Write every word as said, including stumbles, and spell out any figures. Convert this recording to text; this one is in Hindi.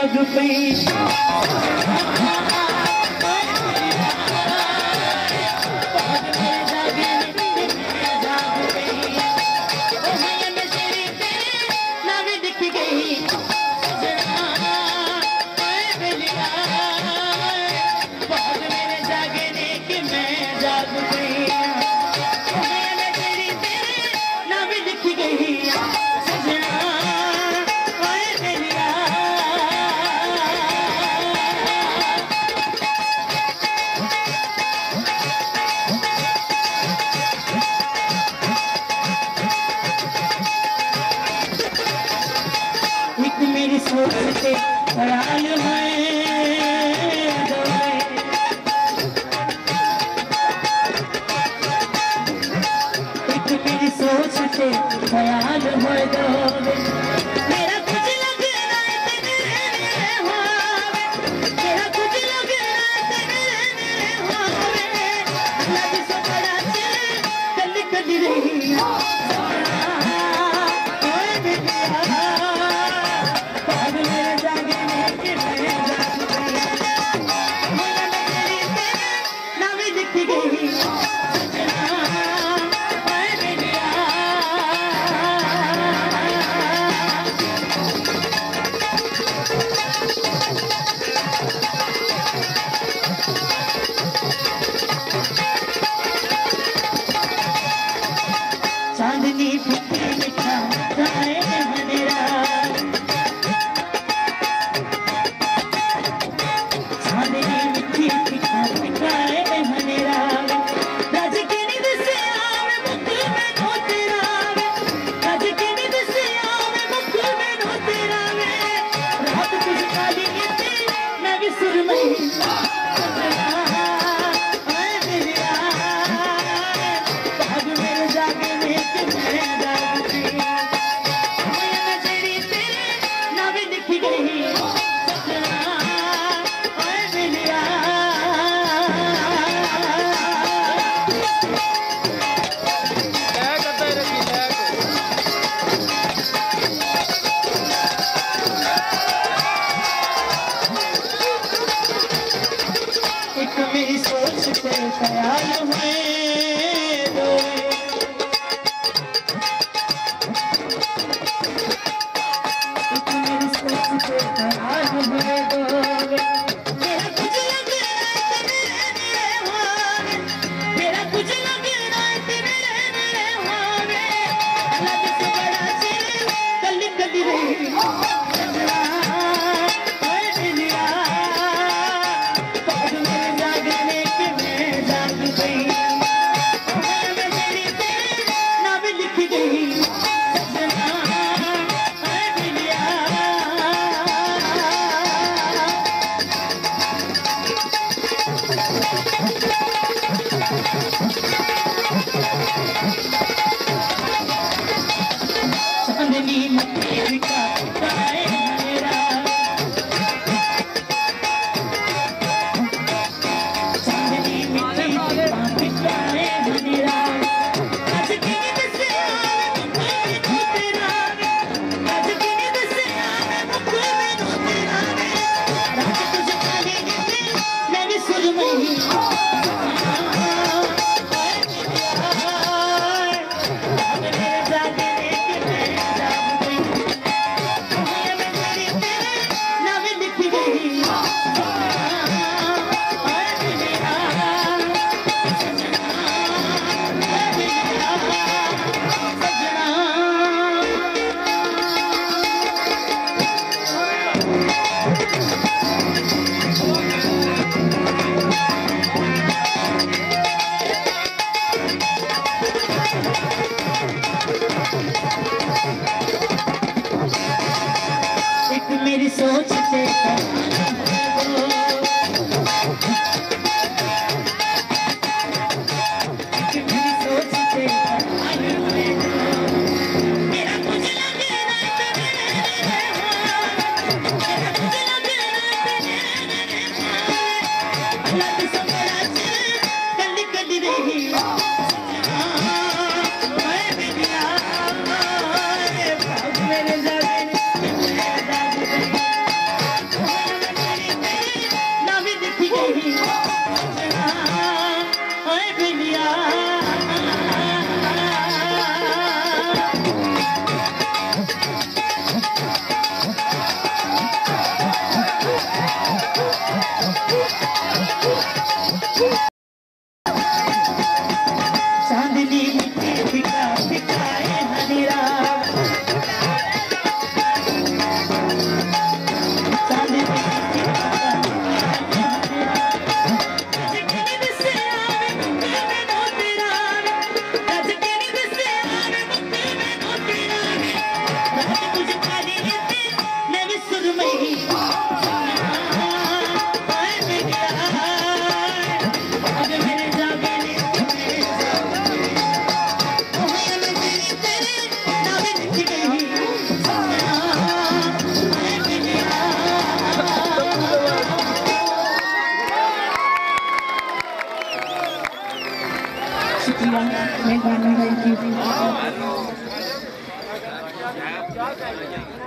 जाग पई सोचते ख्याल है एक मेरी सोचते ख्याल है दोगे मेरा कुछ लग रहा है तेरे हुआवे मेरा कुछ लग रहा है तेरे हुआवे लग सो बड़ा चले कल कल रही चांदनी फिक्र लिखा गाए हनेरा चांदनी मिठी लिखा गाए हनेरा राज के निद से आवे मुकुल में नो तेरा वे राज के निद से आवे मुकुल में नो तेरा वे रात तुझ काली नीति मैं भी सुरमई मेरी सोच पे ख्याल है दोगे मेरी सोच पे ख्याल है दोगे मेरा कुछ लग रहा है तेरे हुआवे मेरा कुछ लग रहा है तेरे हुआवे लग से बड़ा चले कल कल रही चांदनी मिठी का गाए हनेरा चांदनी मिठी का गाए हनेरा आज की नींद से आवे मुकुल में नो तेरा वे आज की नींद से आवे मुकुल में नो तेरा वे रात तुझ काली नीति मैं भी सुरमई मेरी सोच से मेरी सोच से मेरा कुछ लग रहा है तेरे मेरा कुछ लग रहा है तेरे लग से बड़ा चले कल कल रही मेरे जागे मैं गाना गाई थी।